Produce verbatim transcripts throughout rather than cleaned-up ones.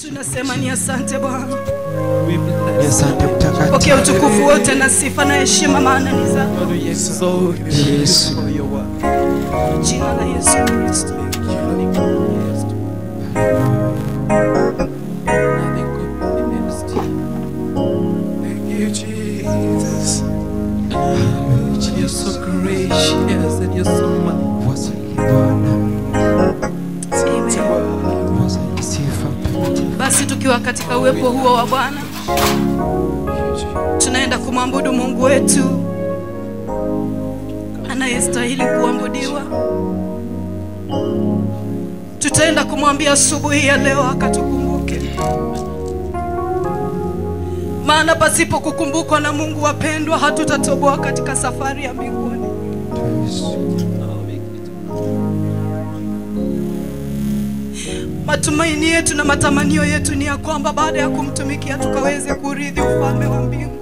Tunasema ni asante Bwana. Ni asante mtakatifu. Pokea utukufu wote na sifa na heshima maana ni zako. Yesu. Jina la Yesu Kristo. Jesus. You're so gracious and you're so mighty. Basi tukiwa katika uwepo huo wa Bwana, tunaenda kumwabudu Mungu wetu anayestahili kuabudiwa. Tutaenda kumwambia asubuhi ya leo akatukumbuke. Maana pasipo kukumbukwa na Mungu wapendwa, hatutatoboa katika safari ya mbinguni. Matumaini yetu na matamanio yetu ni ya kwamba baada ya kumtumikia tukaweze kurithi ufalme wa mbingu.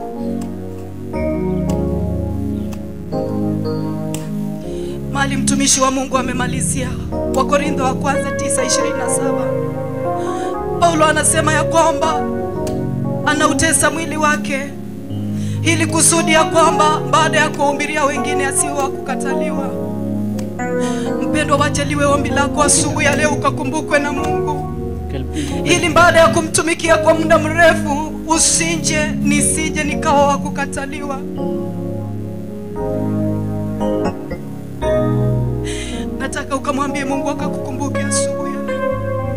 Mali mtumishi wa Mungu amemalizia Wakorintho wa kwanza tisa ishirini na saba. Paulo anasema ya kwamba anautesa mwili wake ili kusudi ya kwamba baada ya kuhubiria wengine asiwe wa kukataliwa. Mpendwa, wajaliwe ombi lako asubuhi ya leo ukakumbukwe na Mungu, ili baada ya kumtumikia kwa muda mrefu usinje nisije nikawa wa kukataliwa. Nataka ukamwambie Mungu akakukumbuke asubuhi ya leo.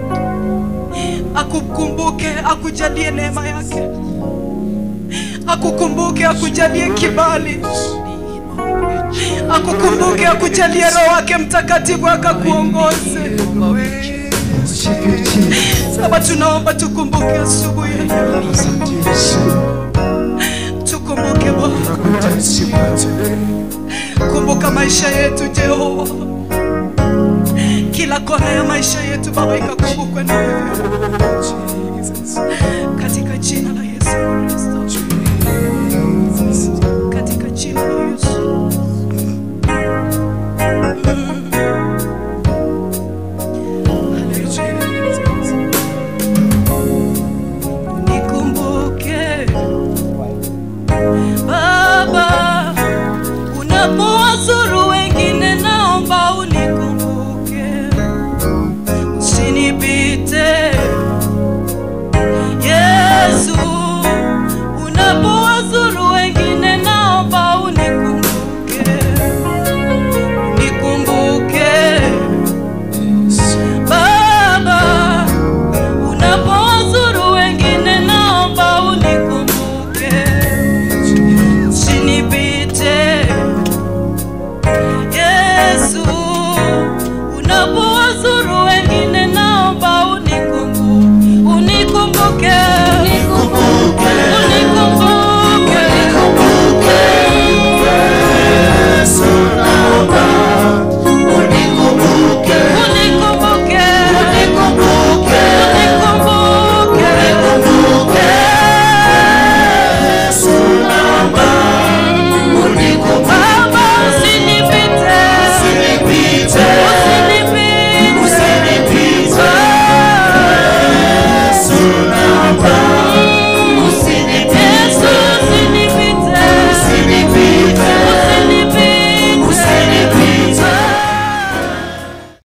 Akukumbuke, akujalie neema yake. Akukumbuke, akujalie kibali. Akukumbuke, akujalie Roho wake Mtakatifu akakuongoze. Saba tunaomba tukumbuke asubuhi ya leo. Tukumbuke Bwana. Kumbuka maisha yetu Jehova. Kila kona ya maisha yetu Baba ikakumbukwe na wewe. Katika jina la Yesu Kristo.